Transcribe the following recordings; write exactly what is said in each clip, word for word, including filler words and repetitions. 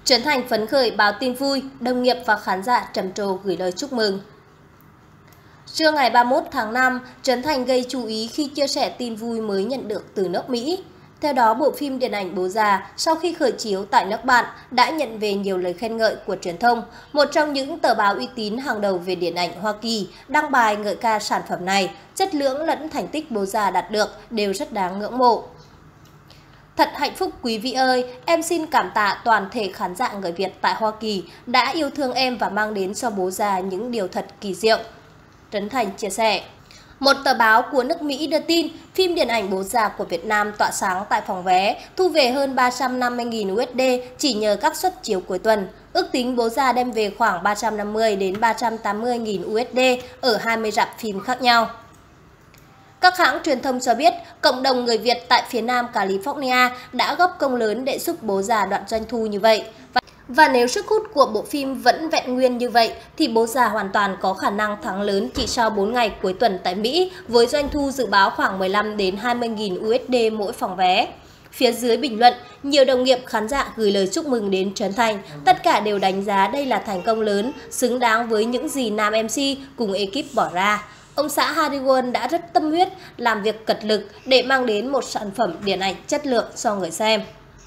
Trấn Thành phấn khởi báo tin vui, đồng nghiệp và khán giả trầm trồ gửi lời chúc mừng. Trưa ngày ba mươi mốt tháng năm, Trấn Thành gây chú ý khi chia sẻ tin vui mới nhận được từ nước Mỹ. Theo đó, bộ phim điện ảnh Bố Già sau khi khởi chiếu tại nước bạn đã nhận về nhiều lời khen ngợi của truyền thông. Một trong những tờ báo uy tín hàng đầu về điện ảnh Hoa Kỳ đăng bài ngợi ca sản phẩm này, chất lượng lẫn thành tích Bố Già đạt được đều rất đáng ngưỡng mộ. Thật hạnh phúc quý vị ơi, em xin cảm tạ toàn thể khán giả người Việt tại Hoa Kỳ đã yêu thương em và mang đến cho Bố Già những điều thật kỳ diệu. Trấn Thành chia sẻ. Một tờ báo của nước Mỹ đưa tin, phim điện ảnh Bố Già của Việt Nam tỏa sáng tại phòng vé, thu về hơn ba trăm năm mươi nghìn đô la chỉ nhờ các suất chiếu cuối tuần. Ước tính Bố Già đem về khoảng ba trăm năm mươi đến ba trăm tám mươi nghìn đô la ở hai mươi rạp phim khác nhau. Các hãng truyền thông cho biết, cộng đồng người Việt tại phía Nam California đã góp công lớn để giúp Bố Già đoạt doanh thu như vậy. Và nếu sức hút của bộ phim vẫn vẹn nguyên như vậy, thì Bố Già hoàn toàn có khả năng thắng lớn chỉ sau bốn ngày cuối tuần tại Mỹ, với doanh thu dự báo khoảng mười lăm đến hai mươi nghìn đô la mỗi phòng vé. Phía dưới bình luận, nhiều đồng nghiệp khán giả gửi lời chúc mừng đến Trấn Thành. Tất cả đều đánh giá đây là thành công lớn, xứng đáng với những gì nam em xê cùng ekip bỏ ra. Ông xã Harry Won đã rất tâm huyết, làm việc cật lực để mang đến một sản phẩm điện ảnh chất lượng cho người xem.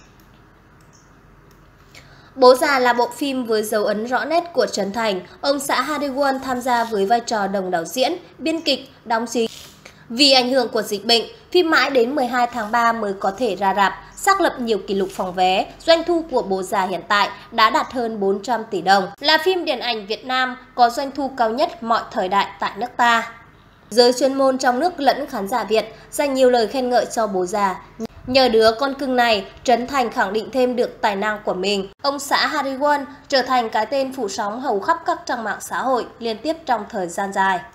Bố Già là bộ phim với dấu ấn rõ nét của Trấn Thành. Ông xã Harry Won tham gia với vai trò đồng đạo diễn, biên kịch, đóng chính. Vì ảnh hưởng của dịch bệnh, phim mãi đến mười hai tháng ba mới có thể ra rạp, xác lập nhiều kỷ lục phòng vé. Doanh thu của Bố Già hiện tại đã đạt hơn bốn trăm tỷ đồng, là phim điện ảnh Việt Nam có doanh thu cao nhất mọi thời đại tại nước ta. Giới chuyên môn trong nước lẫn khán giả Việt dành nhiều lời khen ngợi cho Bố Già. Nhờ đứa con cưng này, Trấn Thành khẳng định thêm được tài năng của mình. Ông xã Harry Won trở thành cái tên phủ sóng hầu khắp các trang mạng xã hội liên tiếp trong thời gian dài.